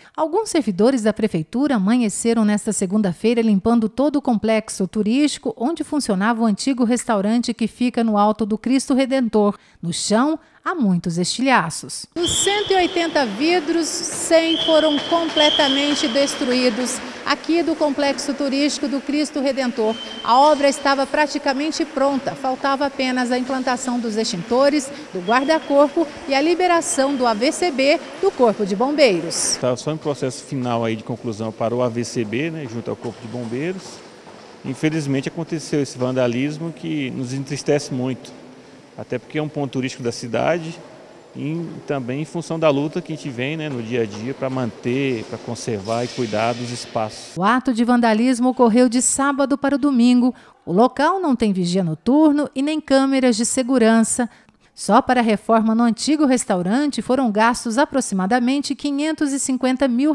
Alguns servidores da prefeitura amanheceram nesta segunda-feira limpando todo o complexo turístico onde funcionava o antigo restaurante que fica no alto do Cristo Redentor. No chão, há muitos estilhaços. Dos 180 vidros, 100 foram completamente destruídos aqui do complexo turístico do Cristo Redentor. A obra estava praticamente pronta, faltava apenas a implantação dos extintores, do guarda-corpo e a liberação do AVCB do Corpo de Bombeiros. Está só em processo final aí de conclusão para o AVCB, junto ao Corpo de Bombeiros. Infelizmente aconteceu esse vandalismo que nos entristece muito, até porque é um ponto turístico da cidade e também em função da luta que a gente vem no dia a dia para manter, para conservar e cuidar dos espaços. O ato de vandalismo ocorreu de sábado para o domingo. O local não tem vigia noturno e nem câmeras de segurança. Só para a reforma no antigo restaurante foram gastos aproximadamente R$ 550 mil.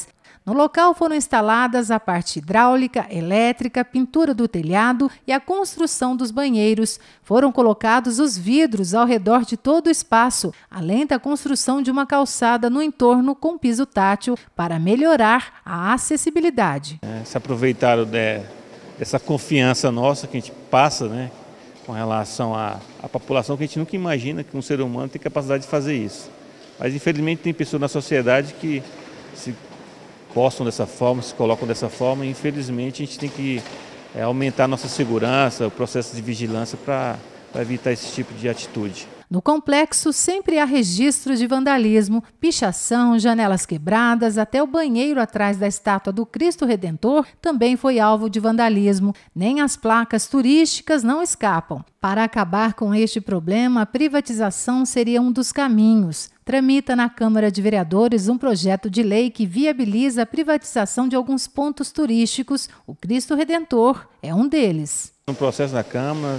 No local foram instaladas a parte hidráulica, elétrica, pintura do telhado e a construção dos banheiros. Foram colocados os vidros ao redor de todo o espaço, além da construção de uma calçada no entorno com piso tátil para melhorar a acessibilidade. Se aproveitaram dessa confiança nossa que a gente passa, com relação à população, que a gente nunca imagina que um ser humano tem capacidade de fazer isso. Mas infelizmente tem pessoas na sociedade que se postam dessa forma, se colocam dessa forma, e infelizmente a gente tem que aumentar a nossa segurança, o processo de vigilância para evitar esse tipo de atitude. No complexo sempre há registros de vandalismo, pichação, janelas quebradas, até o banheiro atrás da estátua do Cristo Redentor também foi alvo de vandalismo. Nem as placas turísticas não escapam. Para acabar com este problema, a privatização seria um dos caminhos. Tramita na Câmara de Vereadores um projeto de lei que viabiliza a privatização de alguns pontos turísticos. O Cristo Redentor é um deles. No processo da Câmara,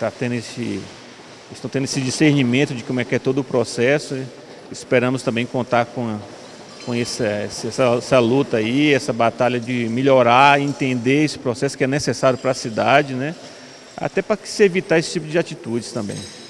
estão tendo esse discernimento de como é que é todo o processo. Esperamos também contar com essa luta aí, essa batalha de melhorar e entender esse processo que é necessário para a cidade, até para se evitar esse tipo de atitudes também.